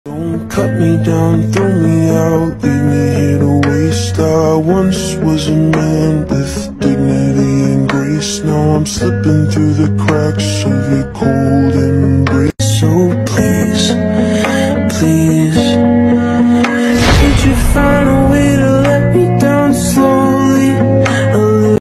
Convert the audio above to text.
Don't cut me down, throw me out, leave me here to waste. I once was a man with dignity and grace. Now I'm slipping through the cracks of your cold embrace.